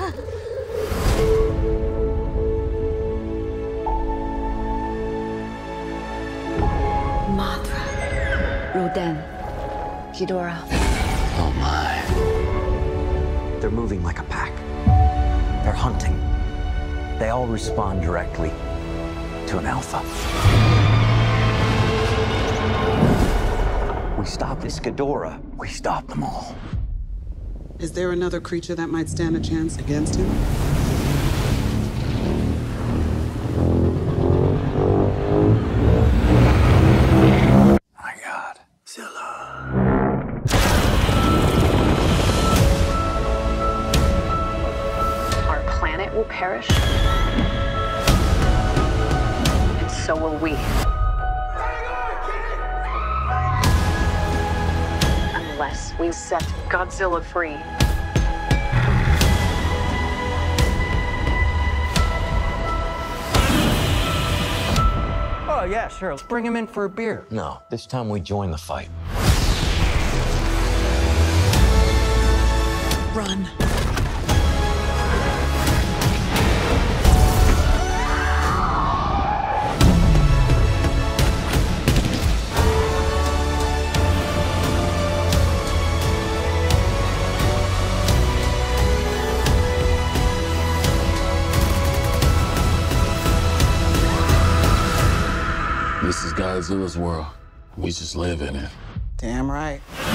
Mothra, Rodan, Ghidorah. Oh my. They're moving like a pack. They're hunting. They all respond directly to an alpha. We stop this Ghidorah, we stop them all. Is there another creature that might stand a chance against him? My God, Zilla. Our planet will perish, and so will we. Unless we set Godzilla free. Oh, yeah, sure. Let's bring him in for a beer. No, this time we join the fight. Run. This is Godzilla's world. We just live in it. Damn right.